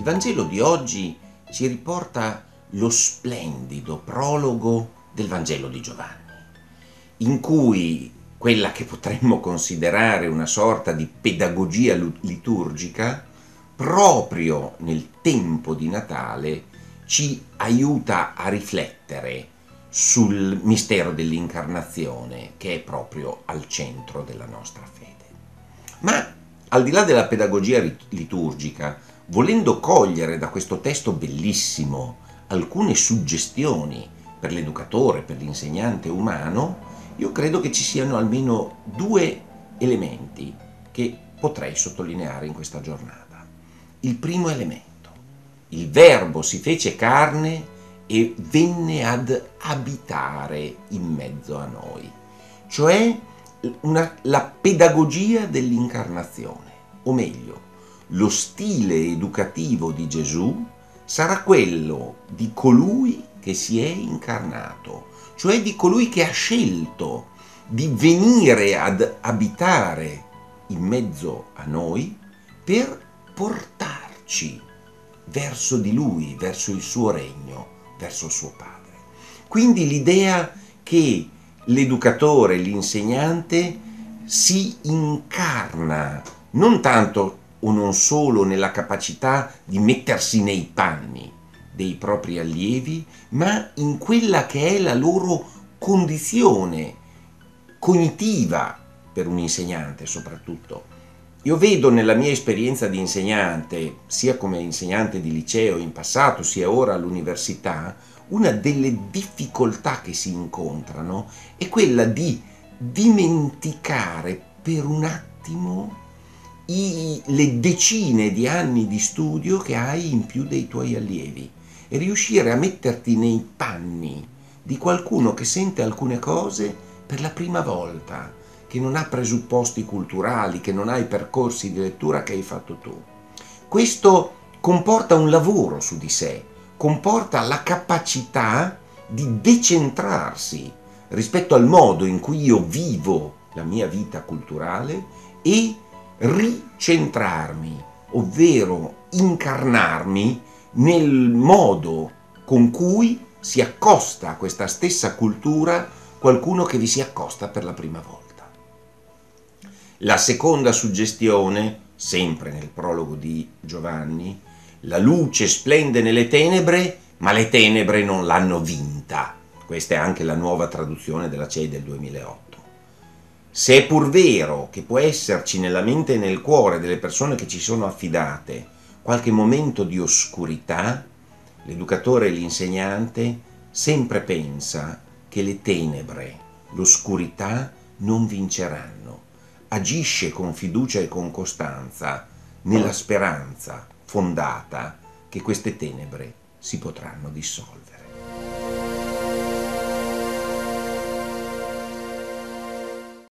Vangelo di oggi ci riporta lo splendido prologo del Vangelo di Giovanni, in cui quella che potremmo considerare una sorta di pedagogia liturgica, proprio nel tempo di Natale, ci aiuta a riflettere sul mistero dell'incarnazione, che è proprio al centro della nostra fede. Ma al di là della pedagogia liturgica, volendo cogliere da questo testo bellissimo alcune suggestioni per l'educatore, per l'insegnante umano, io credo che ci siano almeno due elementi che potrei sottolineare in questa giornata. Il primo elemento: il Verbo si fece carne e venne ad abitare in mezzo a noi, cioè la pedagogia dell'incarnazione, o meglio, lo stile educativo di Gesù sarà quello di colui che si è incarnato, cioè di colui che ha scelto di venire ad abitare in mezzo a noi per portarci verso di lui, verso il suo regno, verso il suo Padre. Quindi l'idea che l'educatore, l'insegnante si incarna non tanto o non solo nella capacità di mettersi nei panni dei propri allievi, ma in quella che è la loro condizione cognitiva, per un insegnante soprattutto. Io vedo nella mia esperienza di insegnante, sia come insegnante di liceo in passato, sia ora all'università, una delle difficoltà che si incontrano è quella di dimenticare per un attimo le decine di anni di studio che hai in più dei tuoi allievi e riuscire a metterti nei panni di qualcuno che sente alcune cose per la prima volta, che non ha presupposti culturali, che non ha i percorsi di lettura che hai fatto tu. Questo comporta un lavoro su di sé, comporta la capacità di decentrarsi rispetto al modo in cui io vivo la mia vita culturale e ricentrarmi, ovvero incarnarmi nel modo con cui si accosta a questa stessa cultura qualcuno che vi si accosta per la prima volta. La seconda suggestione, sempre nel prologo di Giovanni: la luce splende nelle tenebre, ma le tenebre non l'hanno vinta. Questa è anche la nuova traduzione della CEI del 2008. Se è pur vero che può esserci nella mente e nel cuore delle persone che ci sono affidate qualche momento di oscurità, l'educatore e l'insegnante sempre pensa che le tenebre, l'oscurità non vinceranno. Agisce con fiducia e con costanza nella speranza fondata che queste tenebre si potranno dissolvere.